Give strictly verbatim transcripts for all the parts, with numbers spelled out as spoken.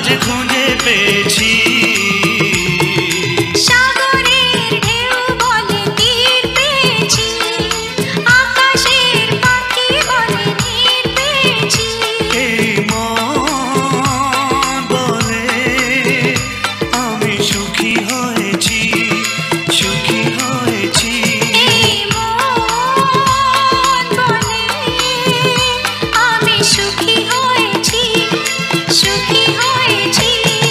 আজ খুঁজে পেয়েছি। সাগরের ঢেউ বলে তীর পেয়েছি, আকাশের পাখি বলে নীর পেয়েছি। এই মন বলে আমি সুখী হয়েছি, সুখী হয়েছি। এই মন বলে আমি সুখী হয়েছি, সুখী হয়েছি।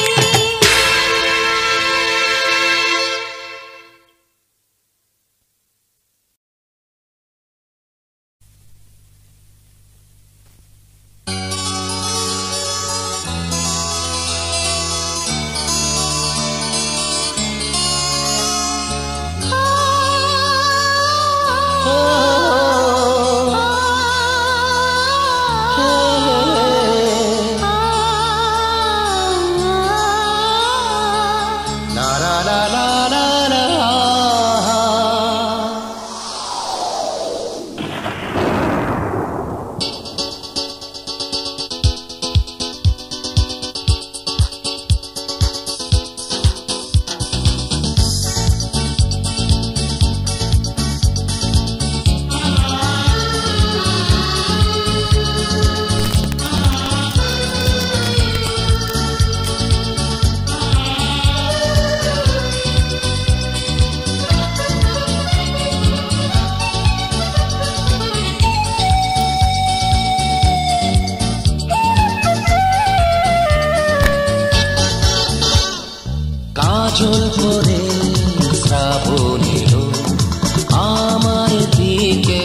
কাজল করে শ্রাবণ এলো আমার দিকে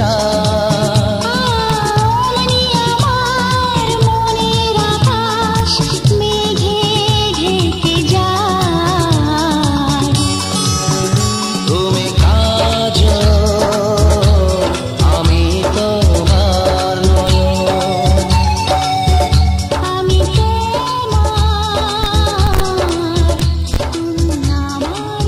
অমনি আমার মনের আকাশ মেঘে ঢেকে যায়। তুমি কাজল আমি তোমার নয়ন, আমি তোমার, তুমি আমার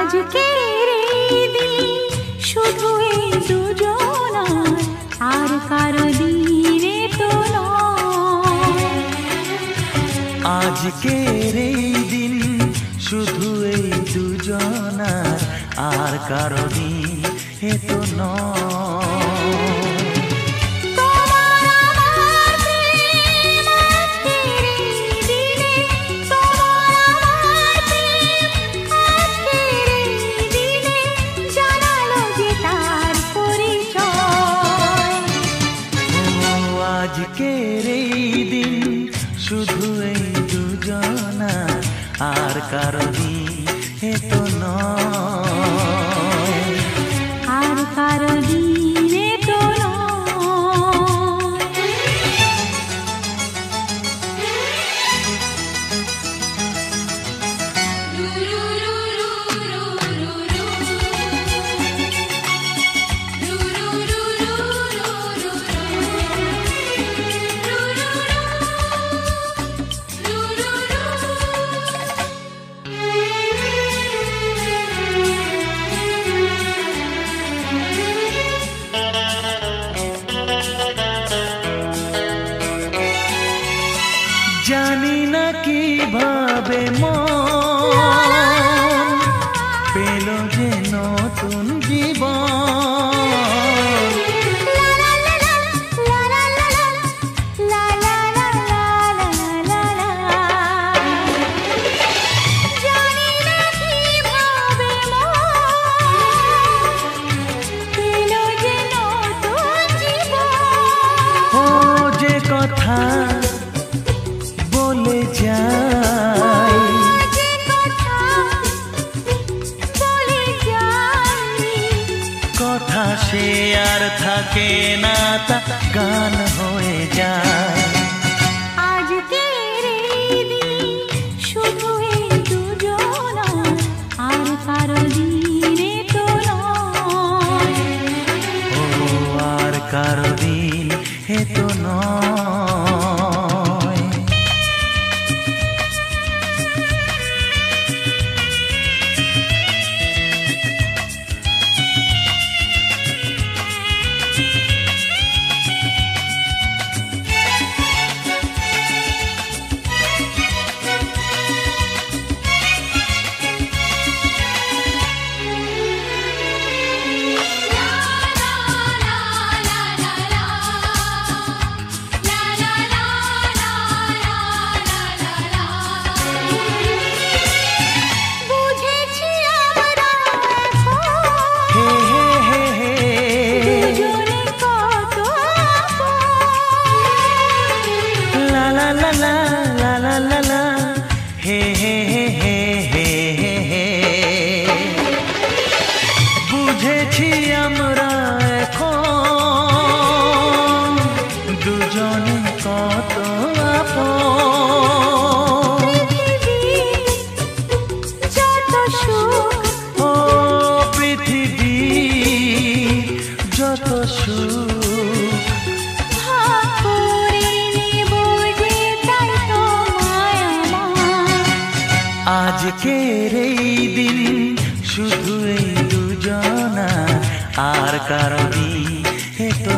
আজকের এই দিন শুধু এই দুজনার, আর কারো দিনে তো নয়। আজকের এই দিন শুধু এই দুজনার, আর কারো দিন এ তো নয়। আজকের এই দিন শুধু এই দুজনার, আর কারো দিন এ তো নয়, আর কারো দিনে তো জানি না কিভাবে মন পেল যে নতুন জীবন। ও যে কথা বলে যাই, কথা সে আর থাকে না, তা গান হয়ে যায়। আজকের এই দিন শুধু এই দুজনার, আর কারো দিনে তো নয়, ও আর কারো দিন এ তো নয়। বুঝেছি আমরা হে এখন হে হে হে, দুজনে কত আপন। লা লা লা লা লা লা লা লা, হে হে হে হে হে হে হে। বুঝেছি আমরা এখন দুজনে কত আপন। যত সুখ ও পৃথিবী যত সুখ, ভাগ করে নেব যে, তাই তো মায়া আমার। আজকের এই দিন শুধু এই দুজনা, আর কারো দিন এ তো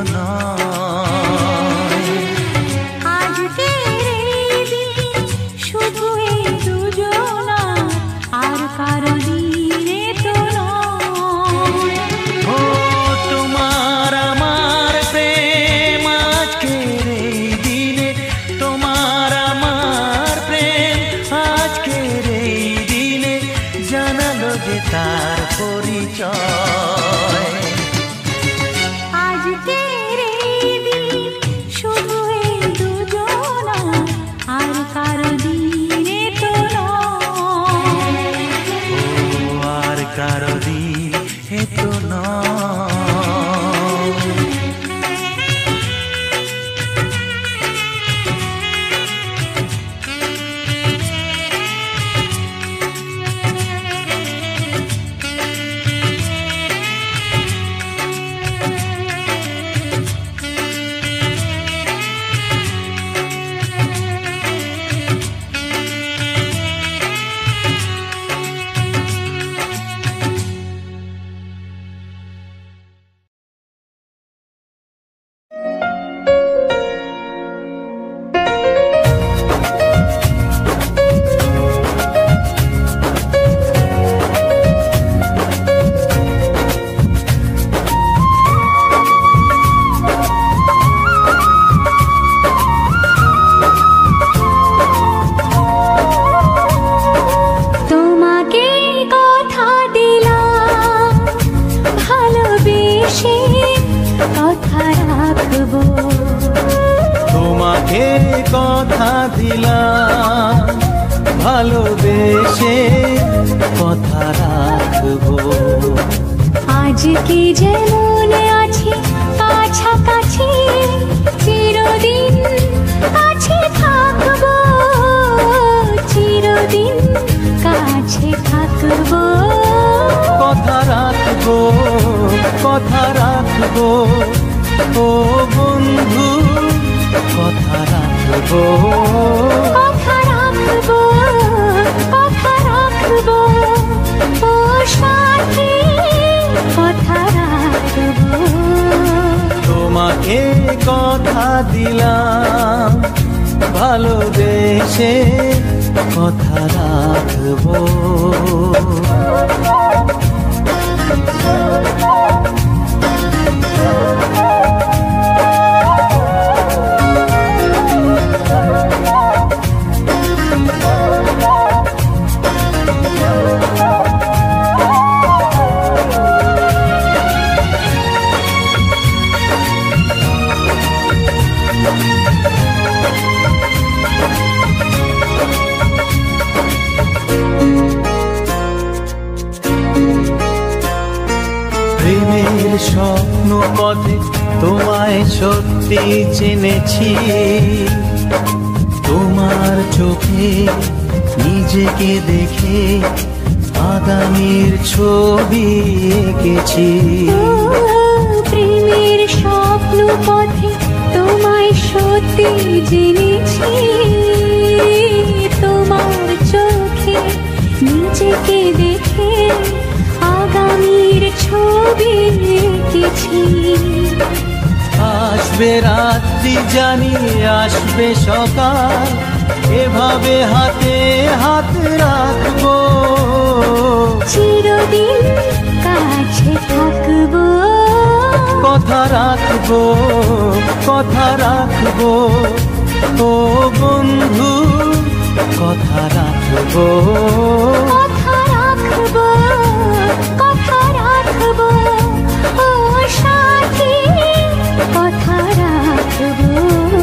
নয়। আজকের এই দিন শুধু এই দুজনার, আর কারো দিনে তো নয়। ও তোমার আমার প্রেম আজকের এই দিনে, তোমার আমার প্রেম আজকের এই দিনে জানালো যে তার পরিচয়। আজকের এই দিন শুধু এই দুজনার, আর কারো দিনে তো নয়, ও আর কারো দিন এ তো নয়। দিলাম ভালোবেসে কথা রাখবো। আজকে যেমন আছি কাছাকাছি চিরদিন কাছে থাকবো, চিরদিন কাছে থাকবো। কথা রাখবো কথা রাখবো ও বন্ধু কথা রাখবো। কথা রাখবো কথা রাখবো ও সাথী কথা রাখবো। তোমাকে কথা দিলাম ভালোবেসে কথা রাখবো। প্রেমের স্বপ্ন পথে তোমায় সত্যি চিনেছি, তোমার চোখে নিজেকে দেখে আগামীর ছবি এঁকেছি। প্রেমের স্বপ্ন পথে তোমায় সত্যি জেনেছি, তোমার চোখে নিজেকে দেখে আগামীর ছবি এঁকেছি। আসবে রাত্রি জানি আসবে সকাল, এভাবে হাতে হাত রাখবো, চিরদিন কাছে থাকবো। কথা রাখবো কথা রাখবো ও বন্ধু কথা রাখবো। কথা রাখবো কথা রাখবো ও সাথী কথা রাখবো।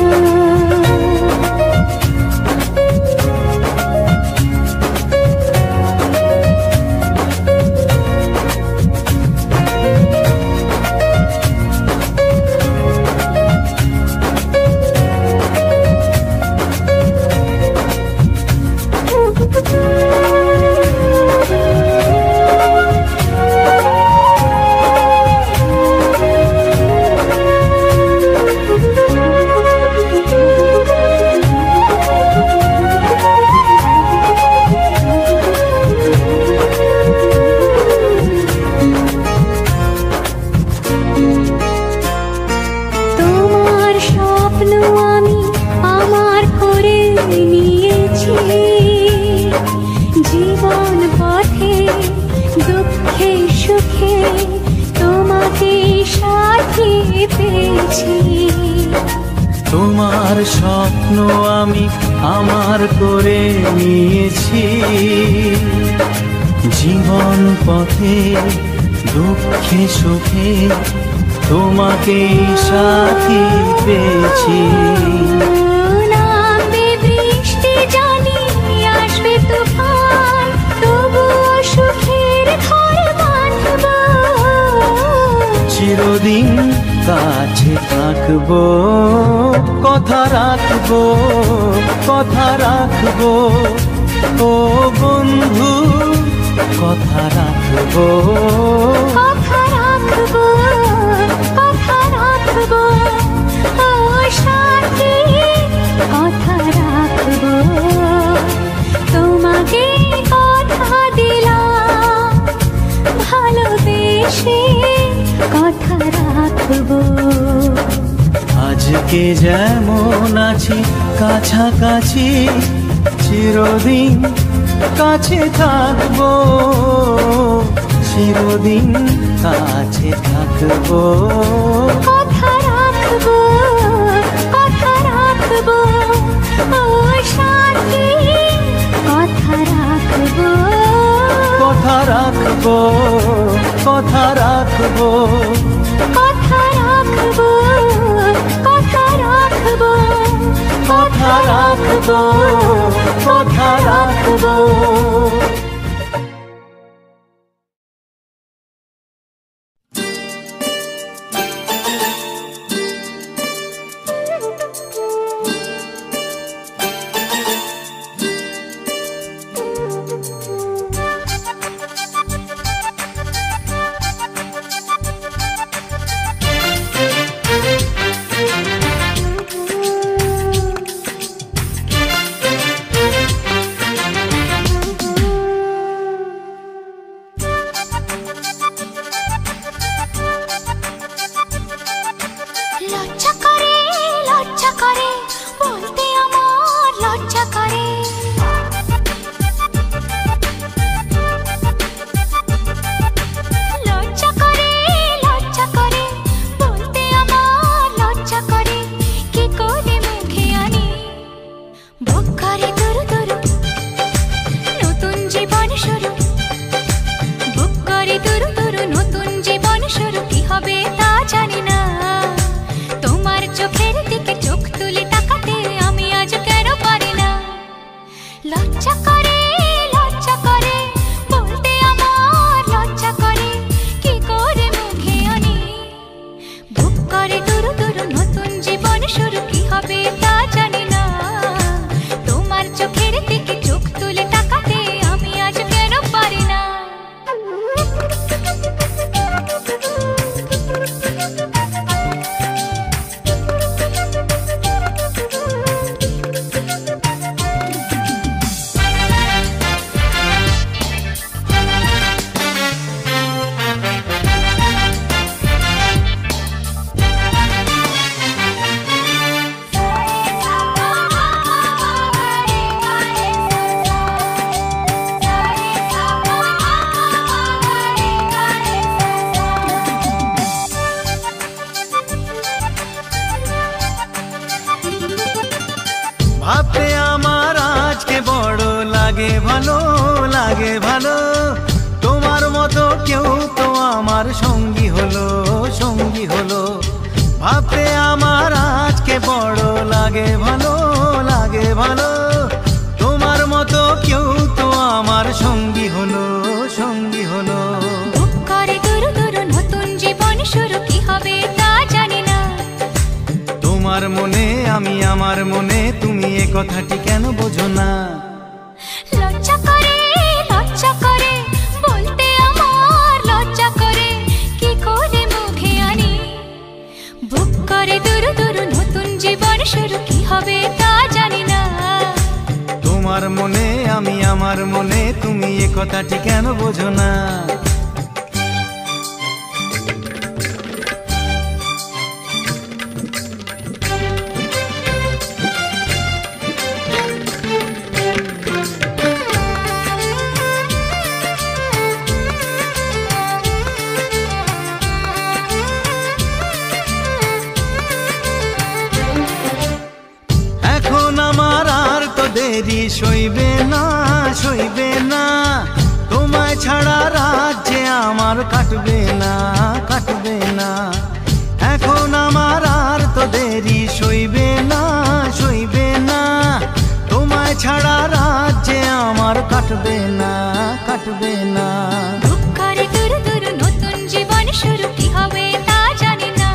জীবন পথে দুঃখে সুখে তোমাকে সাথী পেয়েছি। তোমার স্বপ্ন আমি আমার করে নিয়েছি, জীবন পথে দুঃখে সুখে তোমাকে সাথী পেয়েছি। চিরদিন কাছে থাকবো, কথা রাখবো কথা রাখবো ও বন্ধু কথা রাখবো। কথা রাখবো কথা রাখবো ও সাথী কথা রাখবো। তোমাকে কথা দিলাম ভালোবেসে কথা রাখবো। আজকে যেমন আছি কাছাকাছি চিরদিন কাছে থাকবো, চিরদিন কাছে থাকবো। কথা রাখবো কথা রাখবো ও সাথী কথা রাখবো। কথা রাখবো কথা রাখবো কথা রাখবো কথা রাখবো কথা রাখবো, কথা রাখবো। সইবে না সইবে না তোমায় ছাড়া রাজ্যে আমার কাটবে না কাটবে না এখন আমার আর তো দেরি সইবে না সইবে না তোমায় ছাড়া রাজ্যে আমার কাটবে না কাটবে না দুঃখের দূর দূর নতুন জীবন শুরু কি হবে তা জানি না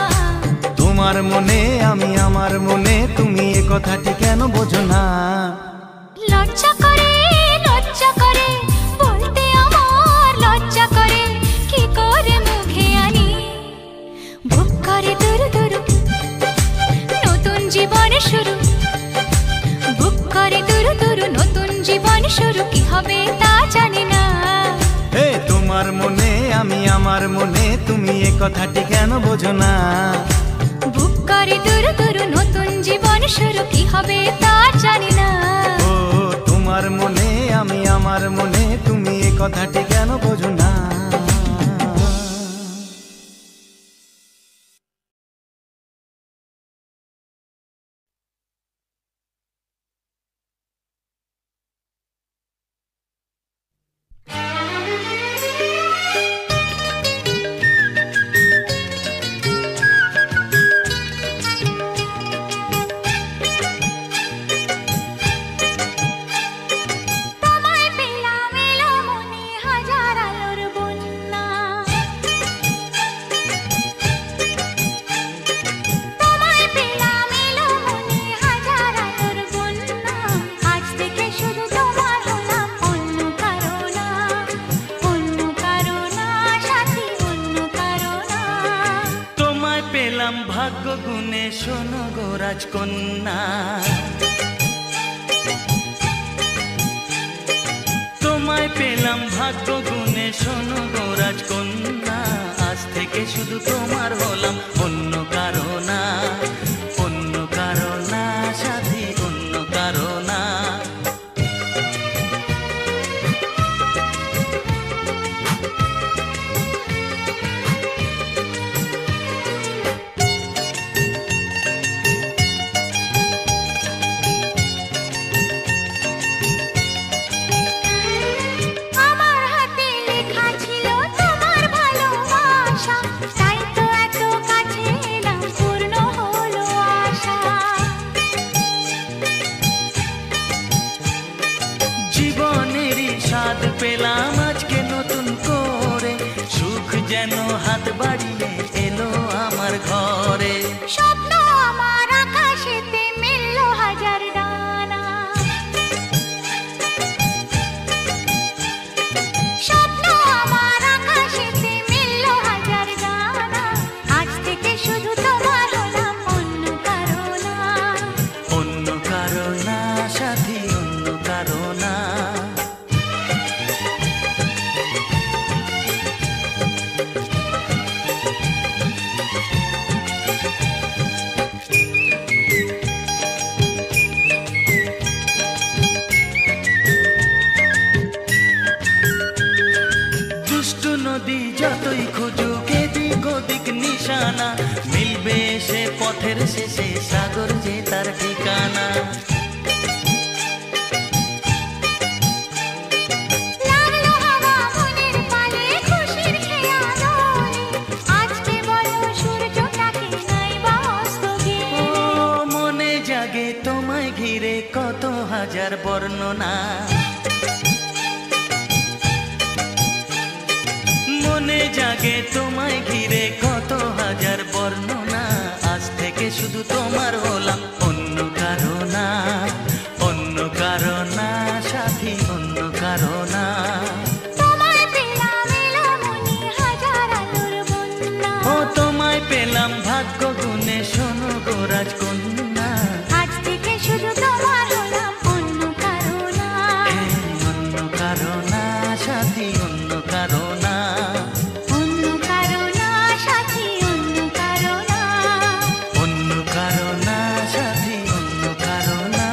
তোমার মনে আমি আমার মনে তুমি এ কথাটি কেন বোঝো না লজ্জা করে লজ্জা করে বলতে আমার লজ্জা করে কি করে মুখে আনি বুক করে দূর দূর নতুন জীবন শুরু বুক করে দূর দূর নতুন জীবন শুরু কি হবে তা জানি না হে তোমার মনে আমি আমার মনে তুমি এ কথাটি কেন বোঝো না বুক করে দূর দূর নতুন জীবন শুরু কি হবে তা জানি না ও তোমার মনে আমি আমার মনে তুমি এ কথাটি কেন বোঝো না ভাগ্য গুণে শোনো গো রাজকন্যা, তোমায় পেলাম ভাগ্য গুণে শোনো গো রাজকন্যা। আজ থেকে শুধু তোমার হলাম, অন্য কারো না, অন্য কারো না সাথী, অন্য কারো না। পেলাম আজকে নতুন করে, সুখ যেন হাত বাড়িয়ে এলো আমার ঘরে। স্বপ্ন আমার আকাশেতে মিলল হাজার ডানা, স্বপ্ন আমার আকাশেতে মিলল হাজার ডানা। আজ থেকে শুধু তোমার হলাম, অন্য কারো না, অন্য কারো না সাথী, অন্য কারো না। নদী যতই খুঁজুক এদিক ওদিক নিশানা, মিলবে সে পথের শেষে সাগর যে তার ঠিকানা। মনে জাগে তোমায় ঘিরে কত হাজার বর্ণনা, মনে জাগে তোমায় ঘিরে কত হাজার বর্ণনা। আজ থেকে শুধু তোমার হলাম, অন্য কারো না, অন্য কারো না সাথী, অন্য কারো না। ও তোমায় পেলাম ভাগ্য গুণে শোনো গো রাজকন্যা। আজ থেকে শুধু তোমার হলাম, অন্য কারো না, অন্য কারো না সাথী, অন্য কারো না। অন্য কারো না সাথী, অন্য কারো না, অন্য কারো না সাথী, অন্য কারো না।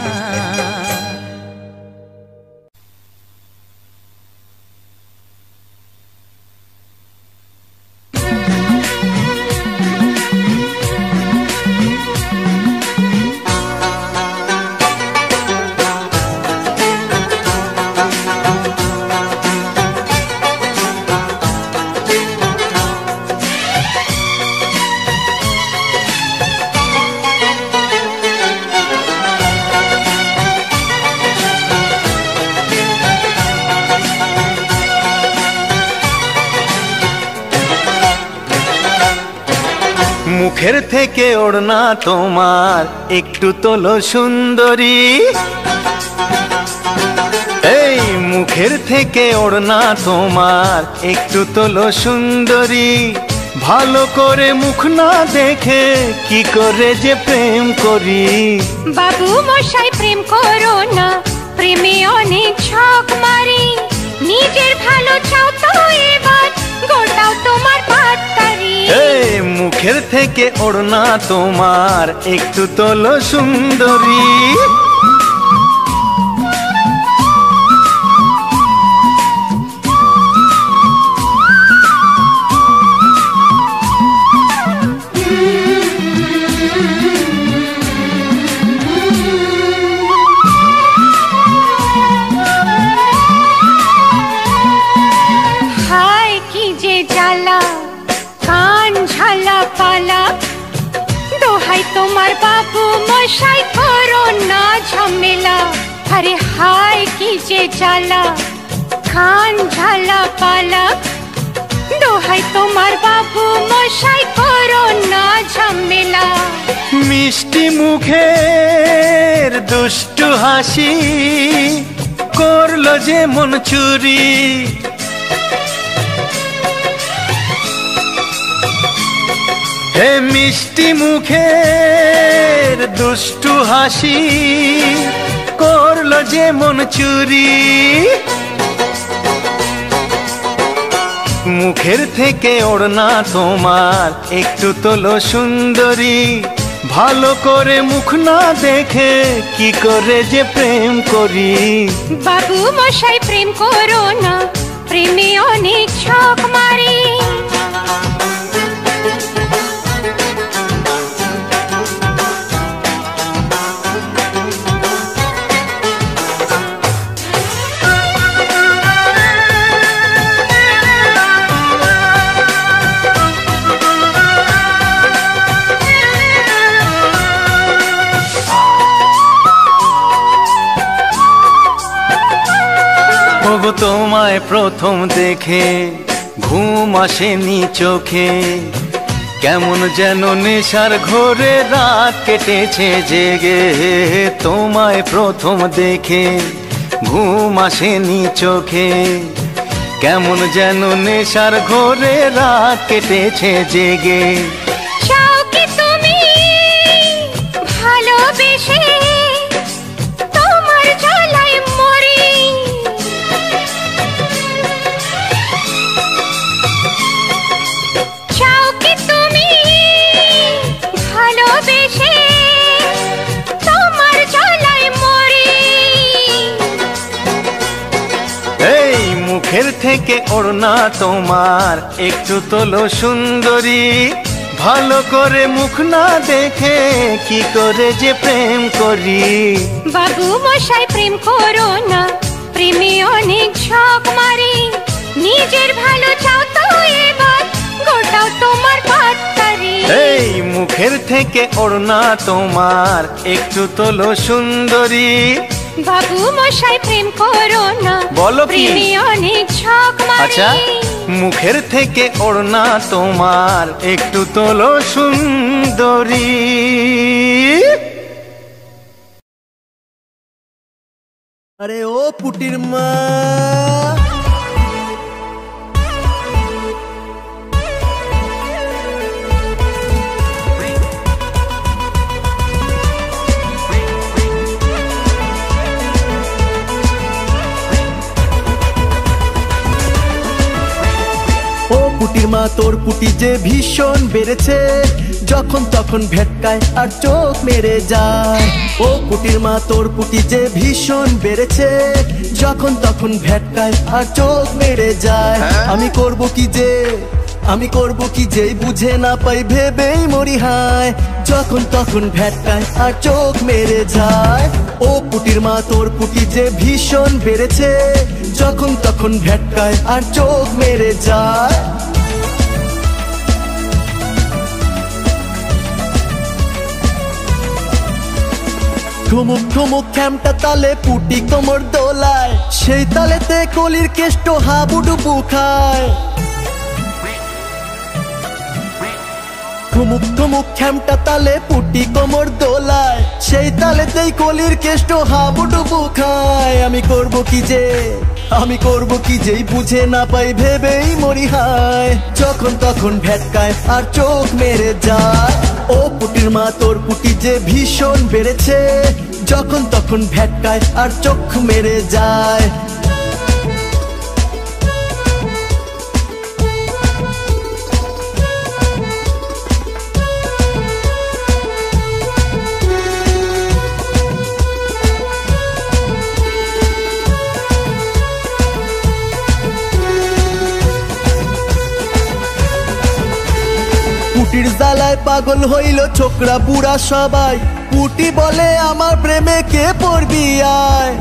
মুখের থেকে ওড়না তোমার একটু তোলো সুন্দরী, এই মুখের থেকে ওড়না তোমার একটু তোলো সুন্দরী। ভালো করে মুখ না দেখে কি করে যে প্রেম করি। বাবু মশাই প্রেম করো না, প্রেমে অনেক ছক মারি। নিজের ভালো চাও তো এবার গোটাও তোমার পাট্টারি। এই মুখের থেকে ওড়না তোমার একটু তোলো সুন্দরী। হায় কি যে জ্বালা, কান ঝালা পালা। দোহাই তোমার বাবু মশাই করো না ঝামেলা। আরে হায় কি যে জ্বালা, কান ঝালা পালা। দোহাই তোমার বাবু মশাই করো না ঝামেলা। মিষ্টি মুখের দুষ্টু হাসি করলো যে মন চুরি। হে মিষ্টি মুখের দুষ্টু হাসি করলো যে মন চুরি, মুখের থেকে ওড়না তোমার একটু তোলো সুন্দরী, ভালো করে মুখ না দেখে কি করে যে প্রেম করি। বাবু মশাই প্রেম করো না, প্রেমে অনেক ছক মারি। ওগো তোমায় প্রথম দেখে ঘুম আসেনি চোখে, কেমন যেন নেশার ঘোরে রাত কেটেছে জেগে। তোমায় প্রথম দেখে ঘুম আসেনি চোখে, কেমন যেন নেশার ঘোরে রাত কেটেছে জেগে। চাও কি তুমি ভালোবেসে তোমার জ্বালায় মরি, চাও কি তুমি ভালোবেসে তোমার জ্বালায় মরি। এই মুখের থেকে ওড়না তোমার একটু তোলো সুন্দরী, ভালো করে মুখ না দেখে কি করে যে প্রেম করি। বাবু মশাই প্রেম করো না, প্রেমে অনেক ছক মারি। নিজের ভালো চাও তো এবার গোটাও তোমার পাট্টারি। এই মুখের থেকে ওড়না তোমার একটু তোলো সুন্দরী, বাবু মশাই প্রেম করো না, বলো কি? প্রেমে অনেক ছক মারি। আচ্ছা, মুখের থেকে ওড়না তোমার একটু তোলো সুন্দরী। আরে ও পুটির মা, পুটির মা তোর পুটি যে ভীষণ বেড়েছে, যখন তখন ভেটকায় আর চোখ মেরে যায়। ও পুটির মা তোর পুটি যে ভীষণ বেড়েছে, যখন তখন ভেটকায় আর চোখ মেরে যায়। আমি করব কি যে আমি করব কি যে বুঝে না পাই ভেবেই মরি হায়, যখন তখন ভেটকায় আর চোখ মেরে যায়। ও পুটির মা তোর পুটি যে ভীষণ বেড়েছে, যখন তখন ভেটকায় আর চোখ মেরে যায়। ঠুমুক ঠুমুক খ্যামটা তালে পুটি কোমর দোলায়, সেই তালেতে কলির কেষ্ট হাবুডুবু খায়। ঠুমুক ঠুমুক খ্যামটা তালে পুটি কোমর দোলায়, সেই তালেতেই কলির কেষ্ট হাবুডুবু খায়। আমি করব কি যে আমি করব কি যেই বুঝে না পাই ভেবেই মরি হায়, যখন তখন ভেটকায় আর চোখ মেরে যায়। ও পুটির মা তোর পুটি যে ভীষণ বেড়েছে, যখন তখন ভেটকায় আর চোখ মেরে যায়। পুটির জ্বালায় পাগল হইল ছোকরা বুড়া সবাই, পুটি বলে আমার প্রেমে কে পড়বি আয়।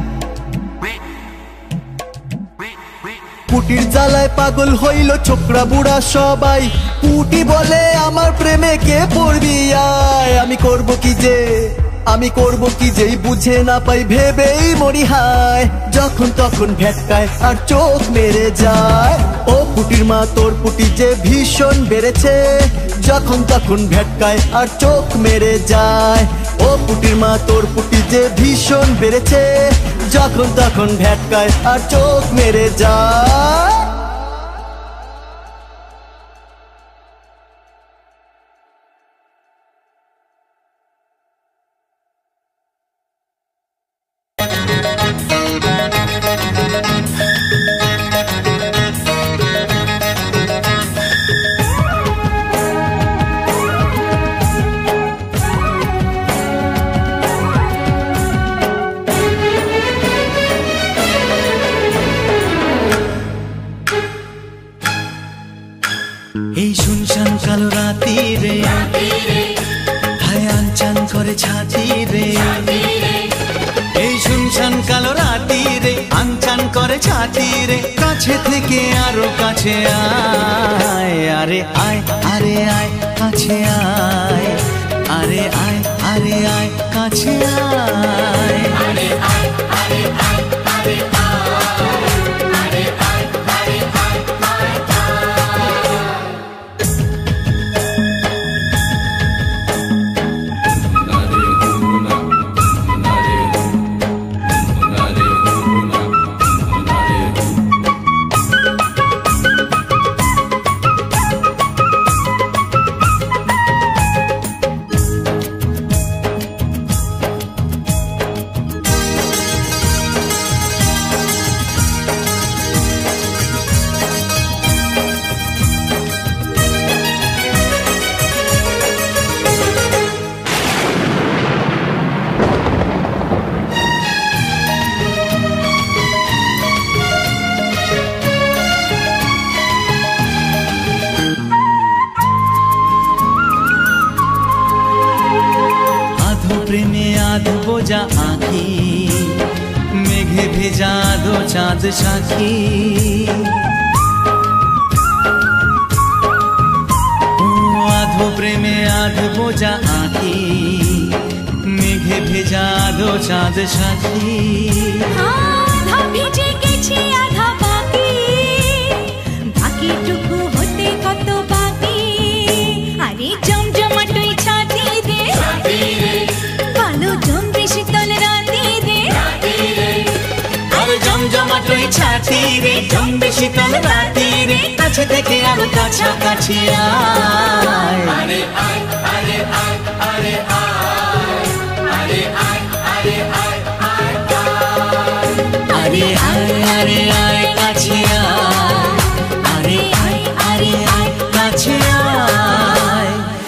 পুটির জ্বালায় পাগল হইল ছোকরা বুড়া সবাই, পুটি বলে আমার প্রেমে কে পড়বি আয়। আমি করব কি যে আমি করব কি যেই বুঝে না পাই ভেবেই মরি হায়, যখন তখন ভেটকায় আর চোখ মেরে যায়। ও পুটির মা তোর পুটি যে ভীষণ বেড়েছে, যখন তখন ভেটকায় আর চোখ মেরে যায়। ও পুটির মা তোর পুটি যে ভীষণ বেড়েছে, যখন তখন ভেটকায় আর চোখ মেরে যায়। এই শুনশান কালো রাতি রে হায় আনচান করে ছাতি রে এই শুনশান কালো রাতি রে আনচান করে ছাতি রে কাছে থেকে আরো কাছে আয় আরে আয় আরে আয় কাছে আয় আরে আয় আরে আয় কাছে আয় আরে আয় আরে আয় আরে আরে আয় আরে আয় বোঝা আঁখি মেঘে ভেজা দো চাঁদ সাক্ষী আধো প্রেমে আধ বোঝা আঁখি মেঘে ভেজা দো চাঁদ সাক্ষী আধা ভিজে গেছি আধা বাকি বাকিটুকু হতে কত বাকি আরে জমজমাটই ছাতি দে কালো জমবে শীতল রাতি দে আরে জমজমাটই ছাতি রে জমবে শীতল রাতি রে কাছে থেকে আরো কাছাকাছি আয় আরে আয় আরে আয় আরে আয় আরে আয় আরে আয় আরে আয় আরে আয় কাছে আয় আরে আয় আরে আয় কাছে আয়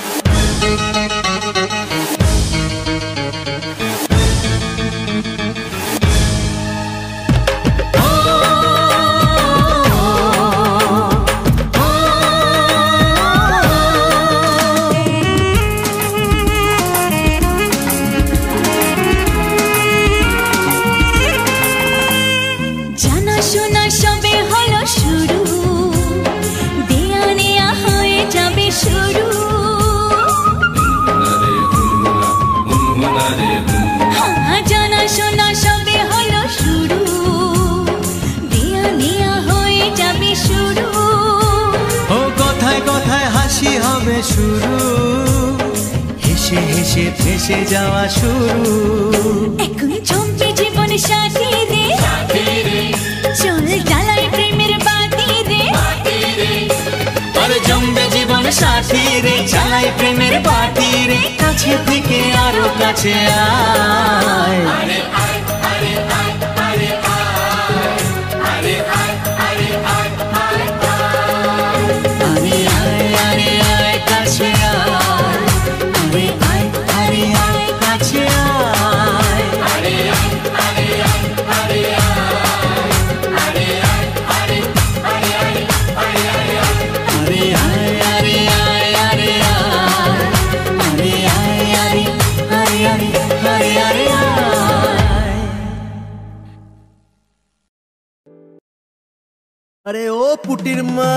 শুরু হেসে হেসে ফেসে যাওয়া শুরু এখন চমকে জীবন সাথী রে চল জ্বালাই প্রেমের বাতি রে আরে জমবে জীবন সাথী রে জ্বালাই প্রেমের বাতি রে কাছে থেকে আরো কাছে আয় আরে আয় আরে আয় আরে আয় আরে আয় আরে আয় আরে আয় আরে আয় কাছে আয় আরে আয় আরে আয় কাছে আয় আরে আয় আরে আয় আরে আয় আরে আয় আরে আরে আরে আরে আয় আরে আয় আরে আয় আরে আয় আরে আরে আরে আরে আয় আরে ও পুটির মা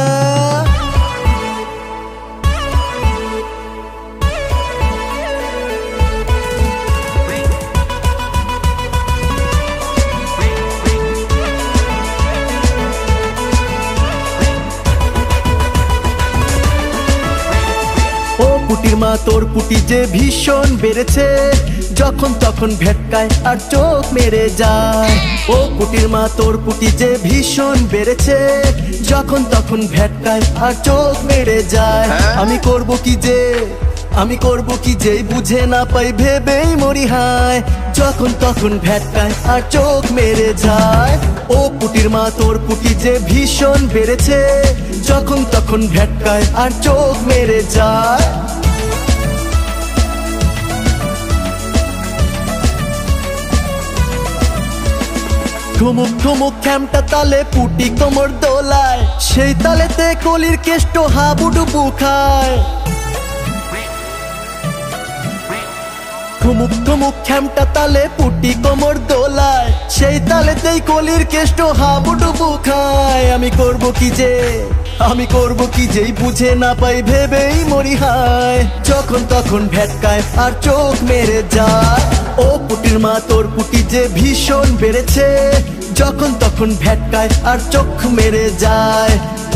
পুটির মা তোর পুটি যে ভীষণ বেড়েছে যখন তখন ভেটকায় আর চোখ মেরে যায় ও পুটির মা তোর পুটি যে ভীষণ বেড়েছে যখন তখন ভেটকায় আর চোখ মেরে যায় আমি করব কি যে আমি করব কি যে বুঝে না পাই ভেবেই মরি হায় যখন তখন ভেটকায় আর চোখ মেরে যায় ও পুটির মা তোর পুটি যে ভীষণ বেড়েছে যখন তখন ভেটকায় আর চোখ মেরে যায় ঠুমুক ঠুমুক খ্যামটা তালে পুটি কোমর দোলায় সেই তালেতে কলির কেষ্ট হাবুডুবু খায়। ঠুমুক ঠুমুক খ্যামটা তালে পুটি কোমর দোলায়, সেই তালেতেই কলির কেষ্ট হাবুডুবু খায়। আমি করব কি যে, আমি করব কি যেই বুঝে না পাই ভেবেই মরি হায়। যখন তখন ভেটকায় আর চোখ মেরে যায়। ও পুটির মা তোর পুটি যে ভীষণ বেড়েছে, যখন তখন ভেটকায় আর চোখ মেরে যায়।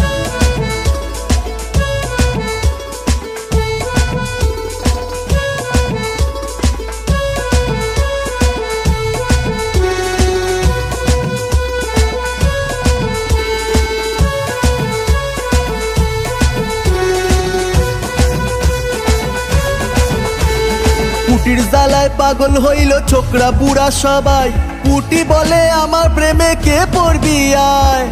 পুটির জ্বালায় পাগল হইল ছোকরা বুড়া সবাই। পুটি বলে আমার প্রেমে কে পড়বি আয়।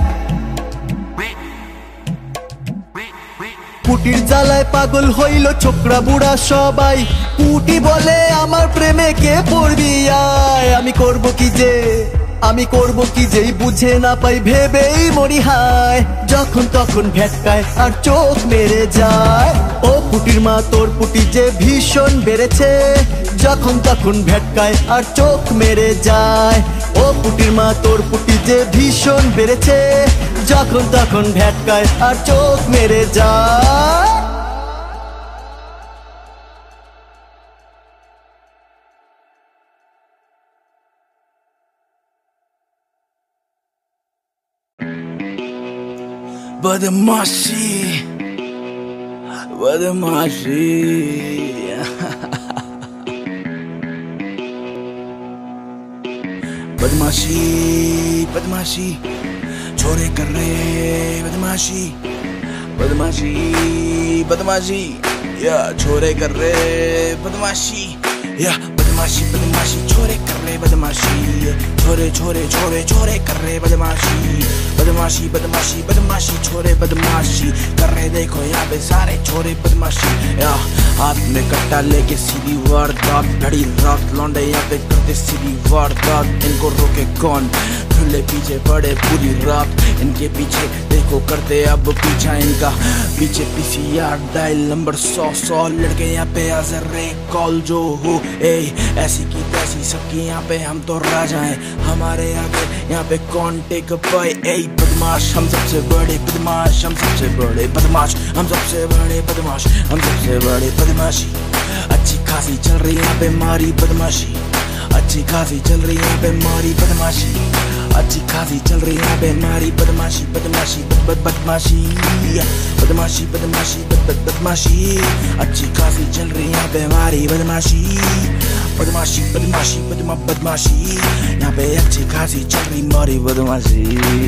পুটির জ্বালায় পাগল হইল ছোকরা বুড়া সবাই। পুটি বলে আমার প্রেমে কে পড়বি আয়। আমি করব কি যে, আমি করব কি যেই বুঝে না পাই ভেবেই মরি হায়। যখন তখন ভেটকায় আর চোখ মেরে যায়। ও পুটির মা তোর পুটি যে ভীষণ বেড়েছে, যখন তখন ভেটকায় আর চোখ মেরে যায়। ও পুটির মা তোর পুটি যে ভীষণ বেড়েছে, যখন তখন ভেটকায় আর চোখ মেরে যায়। बदमाशी बदमाशी बदमाशी बदमाशी छोरे कर रहे बदमाशी बदमाशी बदमाशी या छोरे कर रहे बदमाशी या बदमाशी बदमाशी छोरे कर रहे बदमाशी छोरे छोरे छोरे छोरे कर रहे बदमाशी बदमाशी बदमाशी बदमाशी छोरे बदमाशी कर रहे। देखो यहाँ पे सारे छोरे बदमाशी या हाथ में कट्टा लेके सीधी वारदात। घड़ी रात लौंडे यहाँ पे करते सीधी वारदात। इनको रोके कौन, झूले पीछे पड़े पूरी रात। इनके पीछे देखो करते अब पीछा इनका। पीछे पीसीआर डायल नंबर सौ सौ लड़के यहाँ पे हाजिर रहे कॉल जो हो। ए ऐसी की तैसी सबकी यहाँ पे हम तो राजा हैं। हमारे आगे यहाँ पे कौन टेक पाए। ए बदमाश हम सबसे बड़े बदमाश, हम सबसे बड़े बदमाश, हम सबसे बड़े बदमाश, हम सबसे बड़े बदमाशी। अच्छी खासी चल रही यहाँ पे मारी बदमाशी। अच्छी खासी चल रही यहाँ पे मारी बदमाशी। अच्छी खासी चल रही यहाँ पे मारी बदमाशी बदमाशी बद बद बदमाशी बदमाशी बदमाशी बद बद बदमाशी। अच्छी खासी चल रही यहाँ पे मारी बदमाशी बदमाशी बदमाशी बदमा बदमाशी। यहाँ पे अच्छी खासी चल रही मारी बदमाशी।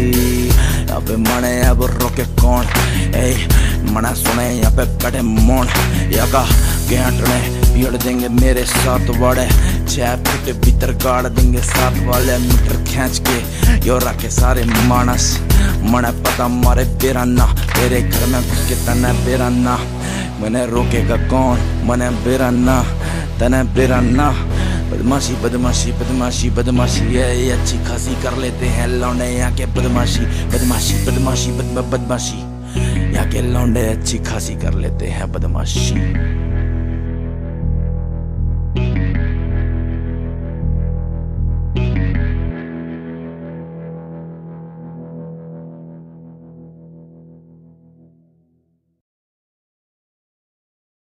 यहाँ पे मने अब रोके कौन। ए मना सुने यहाँ पे कटे मोन। यहाँ का गेंटने पीड़ देंगे मेरे साथ वाले। छह फुट भीतर गाड़ देंगे साथ वाले। मीटर खींच के योरा के सारे मानस। मने पता मारे बेराना तेरे घर में घुस के तने बेराना। मैंने रोकेगा कौन, मने बेराना तने बेराना। बदमाशी बदमाशी बदमाशी बदमाशी ये अच्छी खासी कर लेते हैं लौंडे यहाँ के बदमाशी बदमाशी बदमाशी बदमा बदमाशी। यहाँ के लौंडे अच्छी खासी कर लेते हैं बदमाशी।